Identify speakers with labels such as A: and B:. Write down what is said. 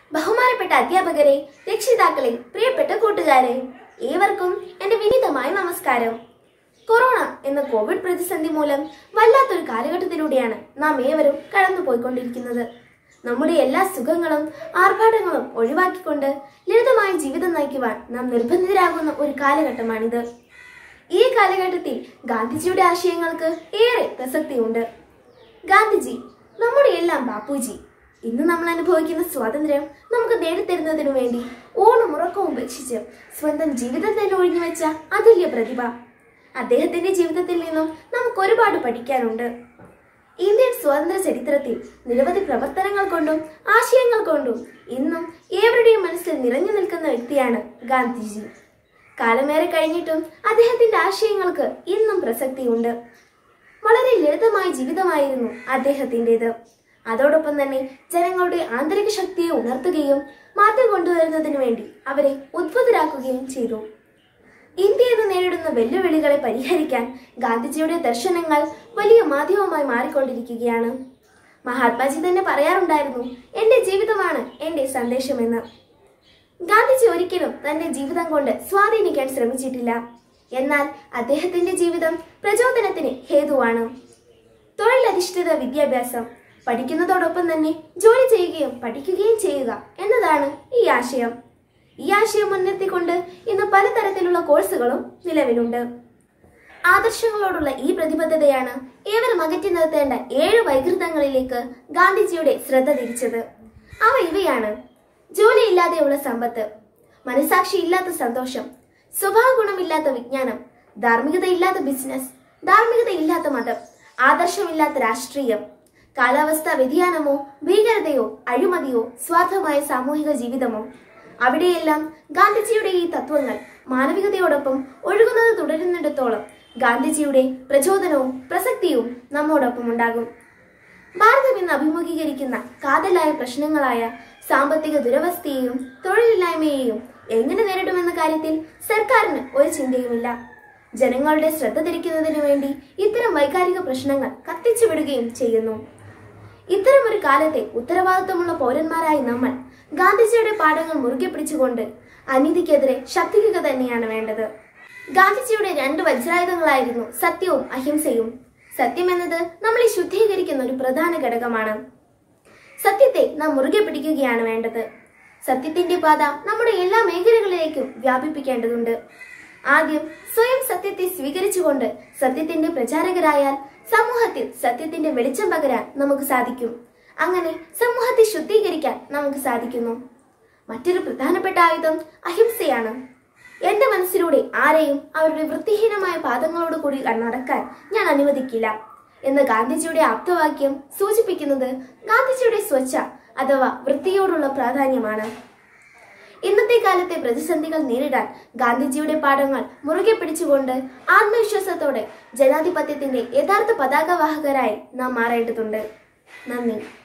A: ബഹുമാനപ്പെട്ട അധ്യാപകരെ, രക്ഷിതാക്കളെ, പ്രിയപ്പെട്ട കൂട്ടുകാരെ, ഏവർക്കും എന്റെ വിനീതമായ നമസ്കാരം. കൊറോണ എന്ന കോവിഡ് പ്രതിസന്ധി മൂലം വല്ലാത്തൊരു കാലഘട്ടത്തിലൂടെയാണ് നാം ഏവരും കടന്നുപോയിക്കൊണ്ടിരിക്കുന്നത്. നമ്മുടെ എല്ലാ സുഖങ്ങളും ആർഭാടങ്ങളും ഒഴിവാക്കിക്കൊണ്ട് ലളിതമായ ജീവിതം നയിക്കുവാൻ നാം നിർബന്ധിതരാകുന്ന ഒരു കാലഘട്ടമാണിത്. ഈ കാലഘട്ടത്തിൽ ഗാന്ധിജിയുടെ ആശയങ്ങൾക്ക് ഏറെ പ്രസക്തിയുണ്ട്. ഗാന്ധിജി, നമ്മുടെ എല്ലാം ബാപ്പുജി. ഇന്ന് നമ്മൾ അനുഭവിക്കുന്ന സ്വാതന്ത്ര്യം നമുക്ക് നേടിത്തരുന്നതിനു വേണ്ടി ഊണും ഉറക്കവും ഉപേക്ഷിച്ച് സ്വന്തം ജീവിതം തന്നെ ഒഴിഞ്ഞുവെച്ച അതുല്യ പ്രതിഭ. അദ്ദേഹത്തിന്റെ ജീവിതത്തിൽ നിന്നും നമുക്ക് ഒരുപാട് പഠിക്കാനുണ്ട്. ഇന്ത്യൻ സ്വാതന്ത്ര്യ ചരിത്രത്തിൽ നിരവധി പ്രവർത്തനങ്ങൾ കൊണ്ടും ആശയങ്ങൾ കൊണ്ടും ഇന്നും ഏവരുടെയും മനസ്സിൽ നിറഞ്ഞു നിൽക്കുന്ന വ്യക്തിയാണ് ഗാന്ധിജി. കാലമേറെ കഴിഞ്ഞിട്ടും അദ്ദേഹത്തിന്റെ ആശയങ്ങൾക്ക് ഇന്നും പ്രസക്തിയുണ്ട്. വളരെ ലളിതമായ ജീവിതമായിരുന്നു അദ്ദേഹത്തിൻ്റെത്. അതോടൊപ്പം തന്നെ ജനങ്ങളുടെ ആന്തരിക ശക്തിയെ ഉണർത്തുകയും മാറ്റം കൊണ്ടുവരുന്നതിനു വേണ്ടി അവരെ ഉദ്ബുദ്ധരാക്കുകയും ചെയ്തു. ഇന്ത്യ ഇന്ന് നേരിടുന്ന വെല്ലുവിളികളെ പരിഹരിക്കാൻ ഗാന്ധിജിയുടെ ദർശനങ്ങൾ വലിയ മാധ്യമമായി മാറിക്കൊണ്ടിരിക്കുകയാണ്. മഹാത്മാജി തന്നെ പറയാറുണ്ടായിരുന്നു, എന്റെ ജീവിതമാണ് എന്റെ സന്ദേശമെന്ന്. ഗാന്ധിജി ഒരിക്കലും തന്റെ ജീവിതം കൊണ്ട് സ്വാധീനിക്കാൻ ശ്രമിച്ചിട്ടില്ല. എന്നാൽ അദ്ദേഹത്തിന്റെ ജീവിതം പ്രചോദനത്തിന് ഹേതുവാണ്. തൊഴിലധിഷ്ഠിത വിദ്യാഭ്യാസം, പഠിക്കുന്നതോടൊപ്പം തന്നെ ജോലി ചെയ്യുകയും പഠിക്കുകയും ചെയ്യുക എന്നതാണ് ഈ ആശയം. ഈ ആശയം മുൻനിർത്തിക്കൊണ്ട് ഇന്ന് പലതരത്തിലുള്ള കോഴ്സുകളും നിലവിലുണ്ട്. ആദർശങ്ങളോടുള്ള ഈ പ്രതിബദ്ധതയാണ് ഏവരും അകറ്റി നിർത്തേണ്ട 7 വൈകൃതങ്ങളിലേക്ക് ഗാന്ധിജിയുടെ ശ്രദ്ധ തിരിച്ചത്. അവ ഇവയാണ്: ജോലിയില്ലാതെയുള്ള സമ്പത്ത്, മനസാക്ഷിയില്ലാത്ത സന്തോഷം, സ്വഭാവ ഗുണമില്ലാത്ത വിജ്ഞാനം, ധാർമ്മികതയില്ലാത്ത ബിസിനസ്, ധാർമ്മികതയില്ലാത്ത മതം, ആദർശമില്ലാത്ത രാഷ്ട്രീയം, കാലാവസ്ഥാ വ്യതിയാനമോ ഭീകരതയോ അഴിമതിയോ സ്വാർത്ഥമായ സാമൂഹിക ജീവിതമോ. അവിടെയെല്ലാം ഗാന്ധിജിയുടെ ഈ തത്വങ്ങൾ മാനവികതയോടൊപ്പം ഒഴുകുന്നത് തുടരുന്നിടത്തോളം ഗാന്ധിജിയുടെ പ്രചോദനവും പ്രസക്തിയും നമ്മോടൊപ്പം ഉണ്ടാകും. ഭാരതം ഇന്ന് അഭിമുഖീകരിക്കുന്ന കാതലായ പ്രശ്നങ്ങളായ സാമ്പത്തിക ദുരവസ്ഥയെയും തൊഴിലില്ലായ്മയെയും എങ്ങനെ നേരിടുമെന്ന കാര്യത്തിൽ സർക്കാരിന് ഒരു ചിന്തയുമില്ല. ജനങ്ങളുടെ ശ്രദ്ധ തിരിക്കുന്നതിനു വേണ്ടി ഇത്തരം വൈകാരിക പ്രശ്നങ്ങൾ കത്തിച്ചുവിടുകയും ചെയ്യുന്നു. ഇത്തരം ഒരു കാലത്തെ ഉത്തരവാദിത്വമുള്ള പൗരന്മാരായി നമ്മൾ ഗാന്ധിജിയുടെ പാഠങ്ങൾ മുറുകെ പിടിച്ചുകൊണ്ട് അനീതിക്കെതിരെ ശക്തിക്കുക തന്നെയാണ് വേണ്ടത്. ഗാന്ധിജിയുടെ 2 വജ്രായുധങ്ങളായിരുന്നു സത്യവും അഹിംസയും. സത്യം എന്നത് നമ്മളെ ശുദ്ധീകരിക്കുന്ന ഒരു പ്രധാന ഘടകമാണ്. സത്യത്തെ നാം മുറുകെ പിടിക്കുകയാണ് വേണ്ടത്. സത്യത്തിന്റെ പാത നമ്മുടെ എല്ലാ മേഖലകളിലേക്കും വ്യാപിപ്പിക്കേണ്ടതുണ്ട്. ആദ്യം സ്വയം സത്യത്തെ സ്വീകരിച്ചുകൊണ്ട് സത്യത്തിന്റെ പ്രചാരകരായാൽ സമൂഹത്തിൽ സത്യത്തിന്റെ വെളിച്ചം പകരാൻ നമുക്ക് സാധിക്കും. അങ്ങനെ സമൂഹത്തെ ശുദ്ധീകരിക്കാൻ നമുക്ക് സാധിക്കുന്നു. മറ്റൊരു പ്രധാനപ്പെട്ട ആയുധം അഹിംസയാണ്. എന്റെ മനസ്സിലൂടെ ആരെയും അവരുടെ വൃത്തിഹീനമായ പാദങ്ങളോട് കൂടി നടക്കാൻ ഞാൻ അനുവദിക്കില്ല എന്ന ഗാന്ധിജിയുടെ ആപ്തവാക്യം സൂചിപ്പിക്കുന്നത് ഗാന്ധിജിയുടെ സ്വച്ഛ അഥവാ വൃത്തിയോടുള്ള പ്രാധാന്യമാണ്. ഇന്നത്തെ കാലത്തെ പ്രതിസന്ധികൾ നേരിടാൻ ഗാന്ധിജിയുടെ പാഠങ്ങൾ മുറുകെ പിടിച്ചുകൊണ്ട് ആത്മവിശ്വാസത്തോടെ ജനാധിപത്യത്തിന്റെ യഥാർത്ഥ പതാകവാഹകരായി നാം മാറേണ്ടതുണ്ട്. നന്ദി.